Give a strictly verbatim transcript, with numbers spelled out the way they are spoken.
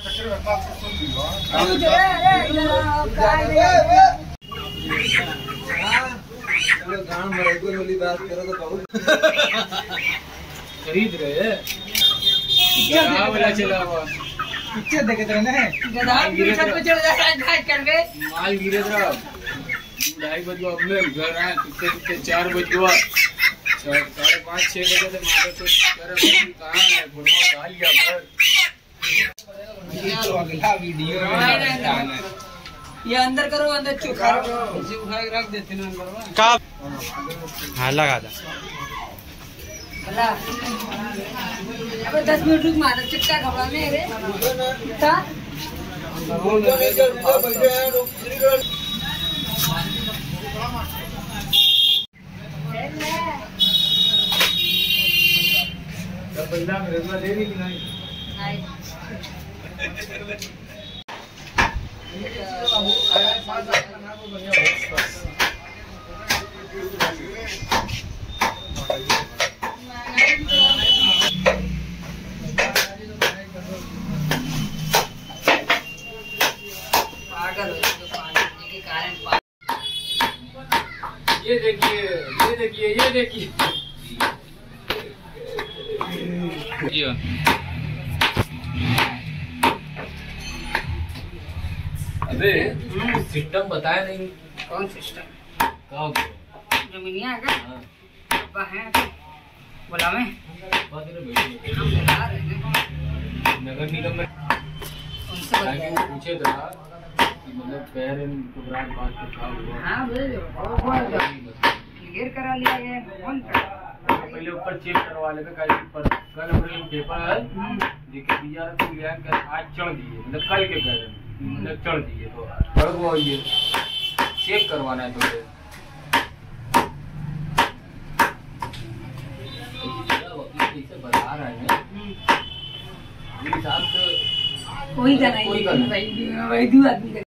खरीद रहे पिक्चर देखे थे माल गिरे ढाई बजे अपने घर आए कितने चार बजे साढ़े पाँच छह बजे थे मारे तो कहाँ है डाल गया वीडियो ये अंदर करो अंदर चुखा उठा के रख देते ना अंदर का हाँ लगा था अब दस मिनट रुक मार चिट्टा खबा में रे था बंदा मेरे को दे रही नहीं ये देखिए ये देखिए ये देखिए अबे सिस्टम बताया नहीं। कौन सिस्टम? कब जमीनिया है क्या? हाँ है बोला मैं नगर निगम में पूछे था मतलब पैर घबराहट बात क्या हुआ। हाँ क्लियर करा लिया गया कौन पहले ऊपर चेक करवा लेते कल पर कल अपने पेपर है देखे दिया तो लिया आज चढ़ दिए मतलब कल के कह रहे मतलब चढ़ दिए तो पढ़ वो ये चेक करवाना है तो वकील बता रहे हैं कोई का नहीं कोई का नहीं भाई भाई दो आदमी